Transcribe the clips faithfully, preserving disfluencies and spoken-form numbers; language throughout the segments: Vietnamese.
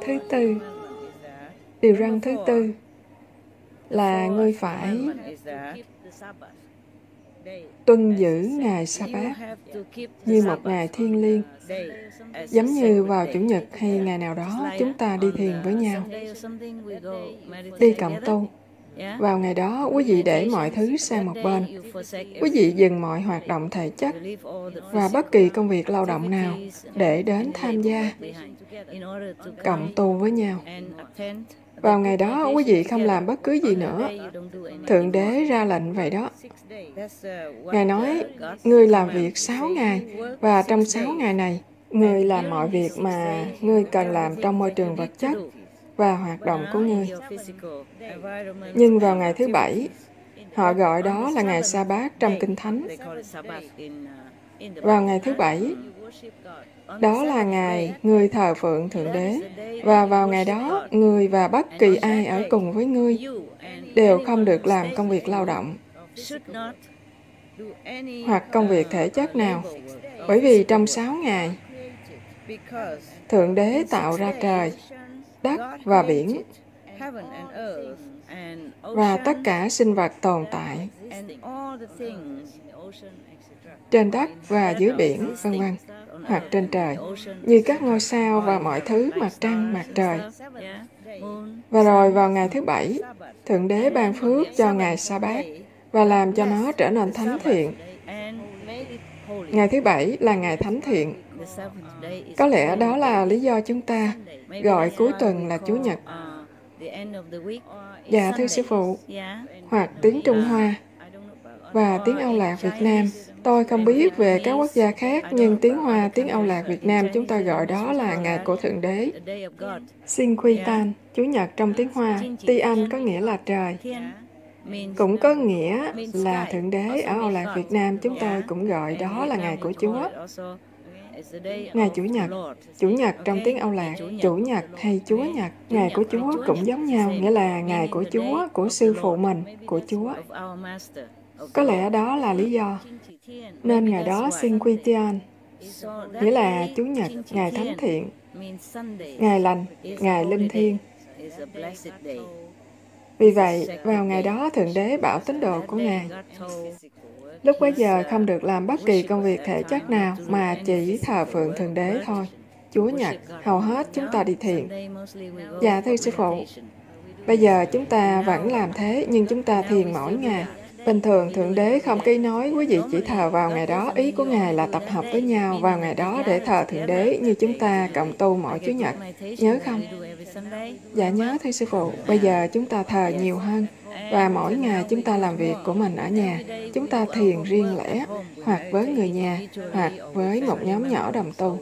thứ tư, điều răn thứ tư là ngươi phải tuân giữ ngày Sa-bát như một ngày thiêng liêng. Giống như vào Chủ nhật hay ngày nào đó chúng ta đi thiền với nhau, đi cộng tu. Vào ngày đó, quý vị để mọi thứ sang một bên. Quý vị dừng mọi hoạt động thể chất và bất kỳ công việc lao động nào để đến tham gia, cộng tu với nhau. Vào ngày đó, quý vị không làm bất cứ gì nữa. Thượng Đế ra lệnh vậy đó. Ngài nói, ngươi làm việc sáu ngày, và trong sáu ngày này, ngươi làm mọi việc mà ngươi cần làm trong môi trường vật chất và hoạt động của ngươi. Nhưng vào ngày thứ bảy, họ gọi đó là ngày Sa-bát trong Kinh Thánh. Vào ngày thứ bảy, đó là ngày ngươi thờ phượng Thượng Đế, và vào ngày đó, ngươi và bất kỳ ai ở cùng với ngươi đều không được làm công việc lao động hoặc công việc thể chất nào, bởi vì trong sáu ngày, Thượng Đế tạo ra trời, đất và biển, và tất cả sinh vật tồn tại trên đất và dưới biển, vân vân, hoặc trên trời, như các ngôi sao và mọi thứ, mặt trăng, mặt trời. Và rồi vào ngày thứ bảy, Thượng Đế ban phước cho ngày Sa-bát và làm cho nó trở nên thánh thiện. Ngày thứ bảy là ngày thánh thiện. Có lẽ đó là lý do chúng ta gọi cuối tuần là Chủ nhật. Dạ thưa Sư Phụ, hoặc tiếng Trung Hoa và tiếng Âu Lạc Việt Nam. Tôi không biết về các quốc gia khác, nhưng tiếng Hoa, tiếng Âu Lạc Việt Nam chúng ta gọi đó là ngày của Thượng Đế. Xin Quy Tan, Chủ nhật trong tiếng Hoa, Ti Anh có nghĩa là trời. Cũng có nghĩa là Thượng Đế. Ở Âu Lạc Việt Nam chúng tôi cũng gọi đó là ngày của Chúa. Ngày Chủ nhật, Chủ nhật trong tiếng Âu Lạc, Chủ nhật hay Chúa nhật, ngày của Chúa cũng giống nhau, nghĩa là ngày của Chúa, của Sư Phụ mình, của Chúa. Có lẽ đó là lý do. Nên ngày đó xin Quy Tian, nghĩa là Chủ nhật, ngày thánh thiện, ngày lành, ngày linh thiêng. Vì vậy, vào ngày đó Thượng Đế bảo tín đồ của Ngài, lúc bấy giờ không được làm bất kỳ công việc thể chất nào mà chỉ thờ phượng Thượng Đế thôi. Chúa nhật, hầu hết chúng ta đi thiền. Dạ thưa Sư Phụ, bây giờ chúng ta vẫn làm thế, nhưng chúng ta thiền mỗi ngày. Bình thường Thượng Đế không ký nói quý vị chỉ thờ vào ngày đó. Ý của Ngài là tập hợp với nhau vào ngày đó để thờ Thượng Đế như chúng ta cộng tu mỗi Chủ nhật. Nhớ không? Dạ nhớ thưa Sư Phụ. Bây giờ chúng ta thờ nhiều hơn. Và mỗi ngày chúng ta làm việc của mình ở nhà. Chúng ta thiền riêng lẻ, hoặc với người nhà, hoặc với một nhóm nhỏ đồng tu.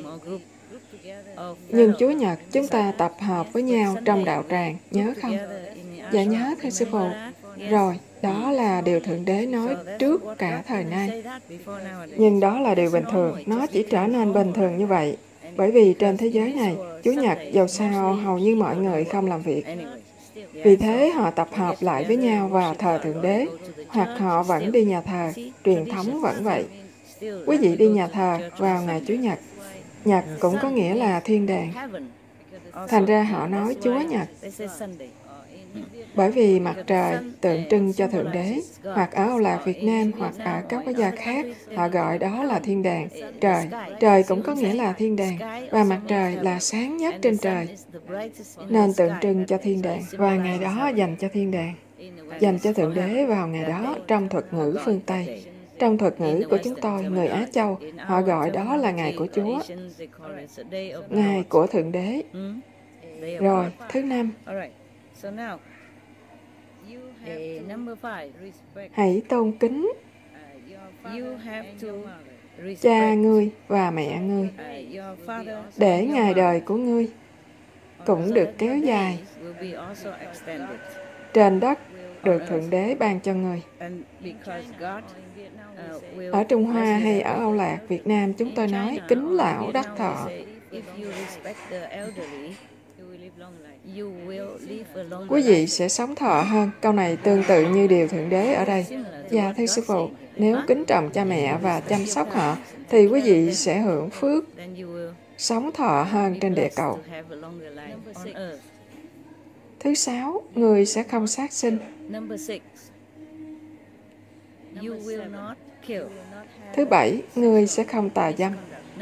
Nhưng Chúa nhật chúng ta tập hợp với nhau trong đạo tràng. Nhớ không? Dạ nhớ thưa Sư Phụ. Rồi, đó là điều Thượng Đế nói trước cả thời nay. Nhưng đó là điều bình thường, nó chỉ trở nên bình thường như vậy. Bởi vì trên thế giới này, Chủ nhật dầu sao hầu như mọi người không làm việc. Vì thế họ tập hợp lại với nhau và thờ Thượng Đế, hoặc họ vẫn đi nhà thờ, truyền thống vẫn vậy. Quý vị đi nhà thờ vào ngày Chủ nhật. Nhật cũng có nghĩa là thiên đàng. Thành ra họ nói Chúa nhật. Bởi vì mặt trời tượng trưng cho Thượng Đế, hoặc ở Âu Lạc Việt Nam, hoặc ở các quốc gia khác, họ gọi đó là thiên đàng. Trời, trời cũng có nghĩa là thiên đàng, và mặt trời là sáng nhất trên trời, nên tượng trưng cho thiên đàng, và ngày đó dành cho thiên đàng, dành cho Thượng Đế vào ngày đó trong thuật ngữ phương Tây. Trong thuật ngữ của chúng tôi, người Á Châu, họ gọi đó là ngày của Chúa, ngày của Thượng Đế. Rồi, thứ năm. Hãy tôn kính cha ngươi và mẹ ngươi, để ngày đời của ngươi cũng được kéo dài trên đất được Thượng Đế ban cho ngươi. Ở Trung Hoa hay ở Âu Lạc Việt Nam chúng tôi nói kính lão đắc thọ. Quý vị sẽ sống thọ hơn. Câu này tương tự như điều Thượng Đế ở đây. Dạ thưa Sư Phụ, nếu kính trọng cha mẹ và chăm sóc họ, thì quý vị sẽ hưởng phước, sống thọ hơn trên địa cầu. Thứ sáu, người sẽ không sát sinh. Thứ bảy, người sẽ không tà dâm.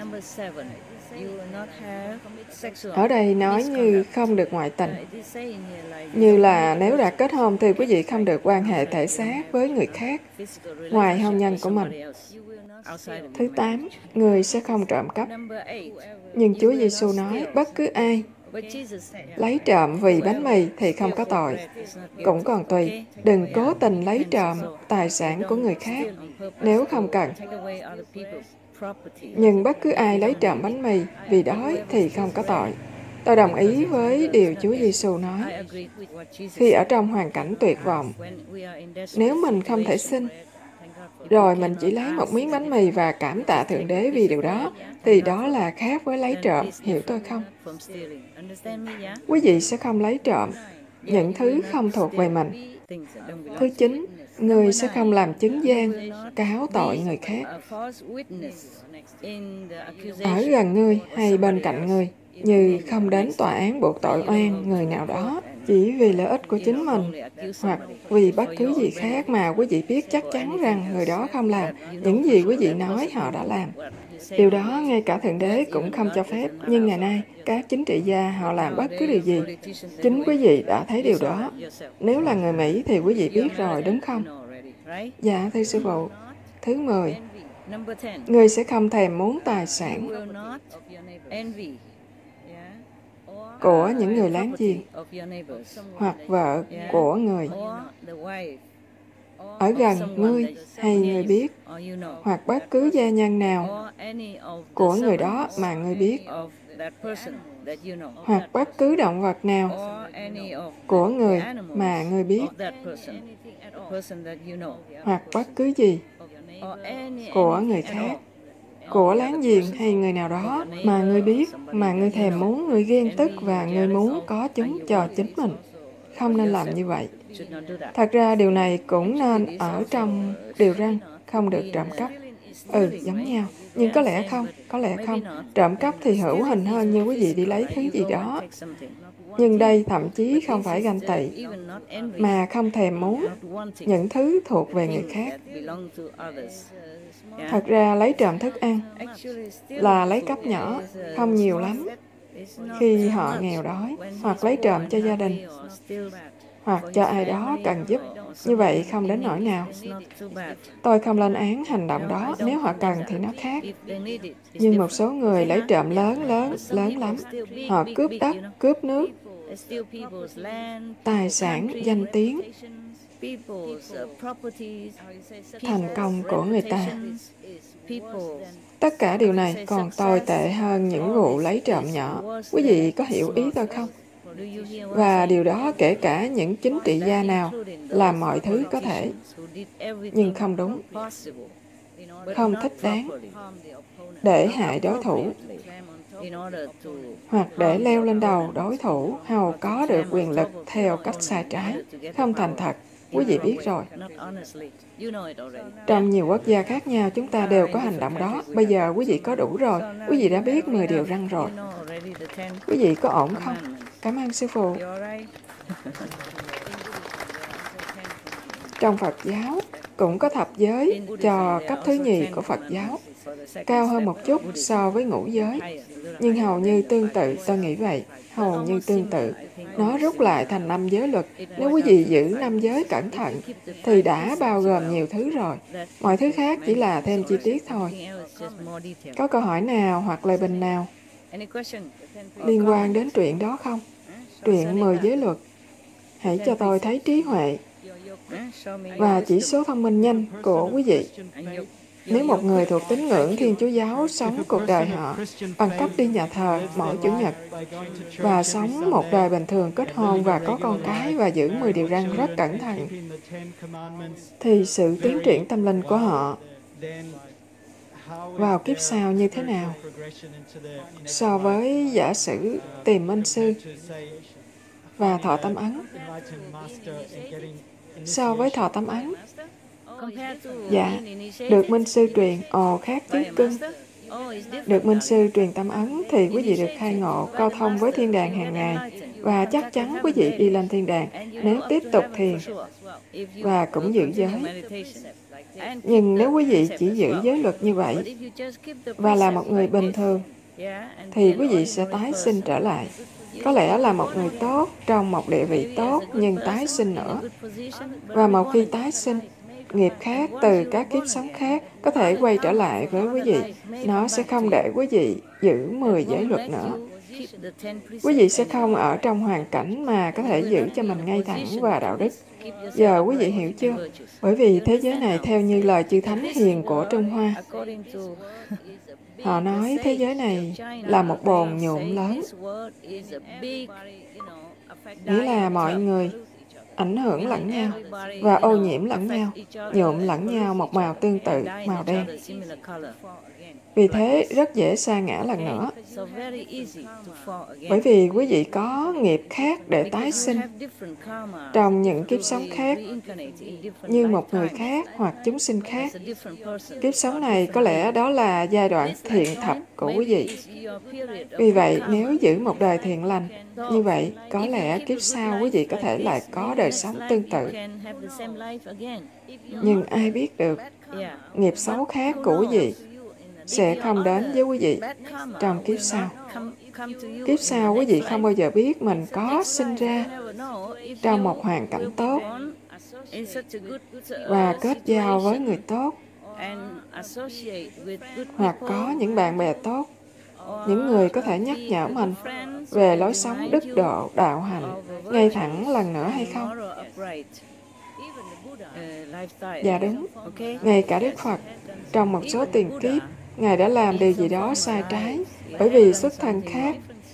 Ở đây nói như không được ngoại tình. Như là nếu đã kết hôn thì quý vị không được quan hệ thể xác với người khác ngoài hôn nhân của mình. Thứ tám, người sẽ không trộm cắp. Nhưng Chúa Giêsu nói bất cứ ai lấy trộm vì bánh mì thì không có tội. Cũng còn tùy, đừng cố tình lấy trộm tài sản của người khác nếu không cần. Nhưng bất cứ ai lấy trộm bánh mì vì đói thì không có tội. Tôi đồng ý với điều Chúa Giêsu nói. Khi ở trong hoàn cảnh tuyệt vọng, nếu mình không thể xin, rồi mình chỉ lấy một miếng bánh mì và cảm tạ Thượng Đế vì điều đó, thì đó là khác với lấy trộm, hiểu tôi không? Quý vị sẽ không lấy trộm những thứ không thuộc về mình. Thứ chín, người sẽ không làm chứng gian, cáo tội người khác. Ở gần ngươi hay bên cạnh ngươi, như không đến tòa án buộc tội oan người nào đó chỉ vì lợi ích của chính mình, hoặc vì bất cứ gì khác mà quý vị biết chắc chắn rằng người đó không làm những gì quý vị nói họ đã làm. Điều đó ngay cả Thượng Đế cũng không cho phép, nhưng ngày nay các chính trị gia họ làm bất cứ điều gì. Chính quý vị đã thấy điều đó. Nếu là người Mỹ thì quý vị biết rồi, đúng không? Dạ, thưa sư phụ. Thứ mười, người sẽ không thèm muốn tài sản của những người láng giềng hoặc vợ của người ở gần ngươi hay ngươi biết, hoặc bất cứ gia nhân nào của người đó mà ngươi biết, hoặc bất cứ động vật nào của người mà ngươi biết, hoặc bất cứ gì của người khác, của láng giềng hay người nào đó mà ngươi biết, mà ngươi thèm muốn, ngươi ghen tức và ngươi muốn có chúng cho chính mình. Không nên làm như vậy. Thật ra điều này cũng nên ở trong điều răn, không được trộm cắp. Ừ, giống nhau. Nhưng có lẽ không, có lẽ không. Trộm cắp thì hữu hình hơn như quý vị đi lấy thứ gì đó. Nhưng đây thậm chí không phải ganh tị, mà không thèm muốn những thứ thuộc về người khác. Thật ra lấy trộm thức ăn là lấy cắp nhỏ, không nhiều lắm. Khi họ nghèo đói, hoặc lấy trộm cho gia đình, hoặc cho ai đó cần giúp, như vậy không đến nỗi nào. Tôi không lên án hành động đó, nếu họ cần thì nó khác. Nhưng một số người lấy trộm lớn, lớn, lớn lắm. Họ cướp đất, cướp nước, tài sản, danh tiếng, thành công của người ta. Tất cả điều này còn tồi tệ hơn những vụ lấy trộm nhỏ. Quý vị có hiểu ý tôi không? Và điều đó kể cả những chính trị gia nào làm mọi thứ có thể, nhưng không đúng, không thích đáng, để hại đối thủ, hoặc để leo lên đầu đối thủ, hầu có được quyền lực theo cách sai trái, không thành thật. Quý vị biết rồi. Trong nhiều quốc gia khác nhau, chúng ta đều có hành động đó. Bây giờ quý vị có đủ rồi. Quý vị đã biết mười điều răn rồi. Quý vị có ổn không? Cảm ơn sư phụ. Trong Phật giáo, cũng có thập giới cho cấp thứ nhì của Phật giáo, cao hơn một chút so với ngũ giới. Nhưng hầu như tương tự, tôi nghĩ vậy. Hầu như tương tự. Nó rút lại thành năm giới luật. Nếu quý vị giữ năm giới cẩn thận, thì đã bao gồm nhiều thứ rồi. Mọi thứ khác chỉ là thêm chi tiết thôi. Có câu hỏi nào hoặc lời bình nào liên quan đến chuyện đó không? Chuyện mười giới luật. Hãy cho tôi thấy trí huệ và chỉ số thông minh nhanh của quý vị. Nếu một người thuộc tín ngưỡng Thiên Chúa giáo sống cuộc đời họ bằng cách đi nhà thờ mỗi Chủ nhật và sống một đời bình thường, kết hôn và có con cái và giữ mười điều răn rất cẩn thận, thì sự tiến triển tâm linh của họ vào kiếp sau như thế nào so với giả sử tìm minh sư và thọ tâm ấn? So với thọ tâm ấn, dạ, được minh sư truyền, ồ khác chứ cưng. Được minh sư truyền tâm ấn thì quý vị được khai ngộ, câu thông với thiên đàng hàng ngày, và chắc chắn quý vị đi lên thiên đàng nếu tiếp tục thiền và cũng giữ giới. Nhưng nếu quý vị chỉ giữ giới luật như vậy và là một người bình thường, thì quý vị sẽ tái sinh trở lại. Có lẽ là một người tốt trong một địa vị tốt nhưng tái sinh nữa. Và một khi tái sinh, nghiệp khác từ các kiếp sống khác có thể quay trở lại với quý vị. Nó sẽ không để quý vị giữ mười giới luật nữa. Quý vị sẽ không ở trong hoàn cảnh mà có thể giữ cho mình ngay thẳng và đạo đức. Giờ quý vị hiểu chưa? Bởi vì thế giới này theo như lời chư Thánh hiền của Trung Hoa, họ nói thế giới này là một bồn nhuộm lớn. Nghĩa là mọi người ảnh hưởng lẫn nhau và ô nhiễm lẫn nhau, nhuộm lẫn nhau một màu tương tự, màu đen. Vì thế, rất dễ sa ngã lần nữa. Bởi vì quý vị có nghiệp khác để tái sinh trong những kiếp sống khác, như một người khác hoặc chúng sinh khác. Kiếp sống này có lẽ đó là giai đoạn thiện thập của quý vị. Vì vậy, nếu giữ một đời thiện lành, như vậy, có lẽ kiếp sau quý vị có thể lại có đời sống tương tự. Nhưng ai biết được, nghiệp xấu khác của quý vị sẽ không đến với quý vị trong kiếp sau. Kiếp sau quý vị không bao giờ biết mình có sinh ra trong một hoàn cảnh tốt và kết giao với người tốt, hoặc có những bạn bè tốt, những người có thể nhắc nhở mình về lối sống đức độ, đạo hạnh, ngay thẳng lần nữa hay không? Dạ đúng. Ngay cả Đức Phật, trong một số tiền kiếp, Ngài đã làm điều gì đó sai trái, bởi vì xuất thân khác,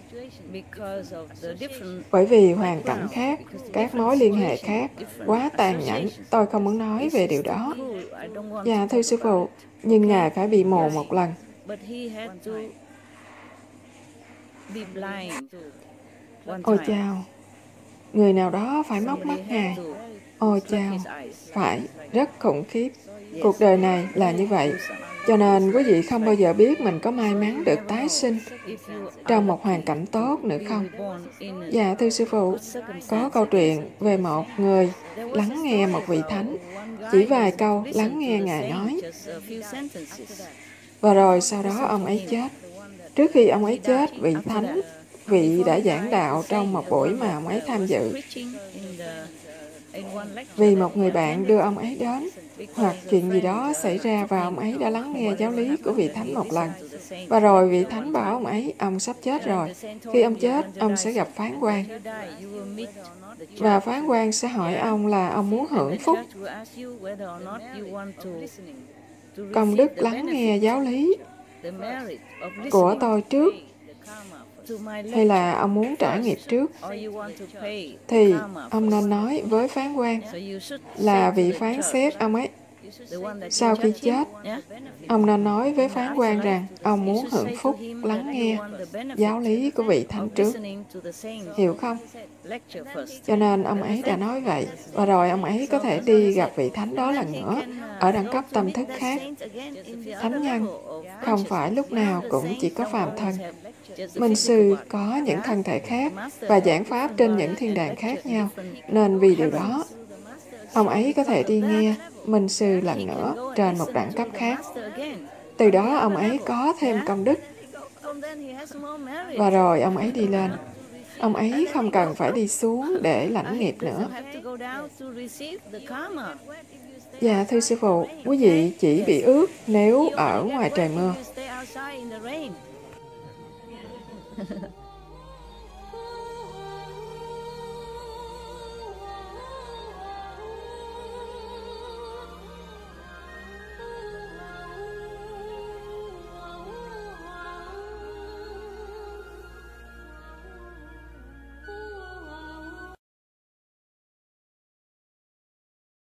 bởi vì hoàn cảnh khác, các mối liên hệ khác, quá tàn nhẫn. Tôi không muốn nói về điều đó. Dạ, thưa Sư Phụ, nhưng Ngài phải bị mù một lần. Ôi chao, người nào đó phải móc mắt Ngài. Ôi chao, phải, rất khủng khiếp. Cuộc đời này là như vậy. Cho nên quý vị không bao giờ biết mình có may mắn được tái sinh trong một hoàn cảnh tốt nữa không? Dạ, thưa Sư Phụ, có câu chuyện về một người lắng nghe một vị thánh. Chỉ vài câu lắng nghe Ngài nói. Và rồi sau đó ông ấy chết. Trước khi ông ấy chết, vị thánh, vị đã giảng đạo trong một buổi mà ông ấy tham dự. Vì một người bạn đưa ông ấy đến, hoặc chuyện gì đó xảy ra và ông ấy đã lắng nghe giáo lý của vị thánh một lần. Và rồi vị thánh bảo ông ấy, ông sắp chết rồi. Khi ông chết, ông sẽ gặp phán quan. Và phán quan sẽ hỏi ông là ông muốn hưởng phúc, công đức lắng nghe giáo lý của tôi trước, hay là ông muốn trả nghiệp trước. Thì ông nên nói với phán quan là vị phán xét ông ấy. Sau khi chết, ông nên nói với phán quan rằng ông muốn hưởng phúc lắng nghe giáo lý của vị thánh trước. Hiểu không? Cho nên ông ấy đã nói vậy. Và rồi ông ấy có thể đi gặp vị thánh đó lần nữa ở đẳng cấp tâm thức khác. Thánh nhân không phải lúc nào cũng chỉ có phàm thân. Minh sư có những thân thể khác và giảng pháp trên những thiên đàng khác nhau. Nên vì điều đó, ông ấy có thể đi nghe Minh sư lần nữa trên một đẳng cấp khác. Từ đó ông ấy có thêm công đức. Và rồi ông ấy đi lên. Ông ấy không cần phải đi xuống để lãnh nghiệp nữa. Dạ, thưa Sư Phụ, quý vị chỉ bị ướt nếu ở ngoài trời mưa.